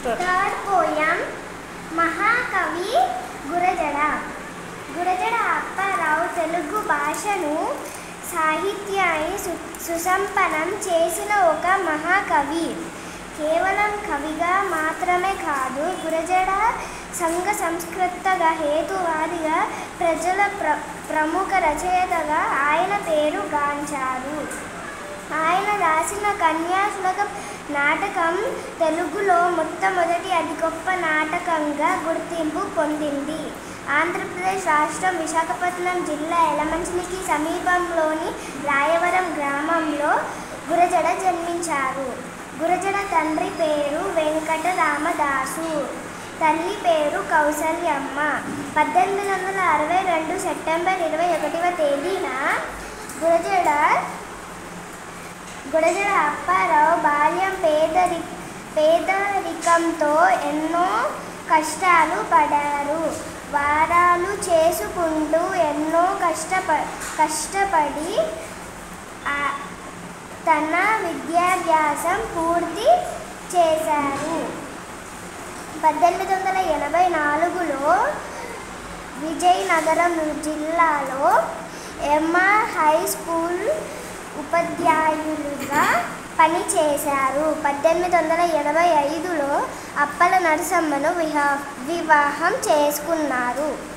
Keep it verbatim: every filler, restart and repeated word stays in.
Third poem మహాకవి గురజడ. గురజడ అప్పారావు తెలుగు భాషను సాహిత్యాన్ని సు సుసంపన్నం చేసిన ఒక మహాకవి. కేవలం కవిగా మాత్రమే కాదు, గురజడ సంఘ సంస్కృతగా, హేతువాదిగా, ప్రజల ప్ర ప్రముఖ రచయితగా ఆయన పేరు గాంచారు. ఆయన రాసిన కన్యాశుల్కం నాటకం తెలుగులో మొట్టమొదటి అతి గొప్ప నాటకంగా గుర్తింపు పొందింది. ఆంధ్రప్రదేశ్ రాష్ట్రం విశాఖపట్నం జిల్లా యలమంచిలికి సమీపంలోని రాయవరం గ్రామంలో గురజడ జన్మించారు. గురజడ తండ్రి పేరు వెంకటరామదాసు, తల్లి పేరు కౌసల్యమ్మ. పద్దెనిమిది వందల అరవై రెండు సెప్టెంబర్ ఇరవై ఒకటవ తేదీన గురజడ గురజడ అప్పారావు బాల్యం పేదరి పేదరికంతో ఎన్నో కష్టాలు పడారు. వారాలు చేసుకుంటూ ఎన్నో కష్టప కష్టపడి తన విద్యాభ్యాసం పూర్తి చేశారు. పద్దెనిమిది వందల ఎనభై నాలుగులో విజయనగరం జిల్లాలో ఎంఆర్ హై స్కూల్ ఉపాధ్యాయులుగా పనిచేశారు. పద్దెనిమిది వందల ఎనభై ఐదులో అప్పల నరసమ్మను విహా వివాహం చేసుకున్నారు.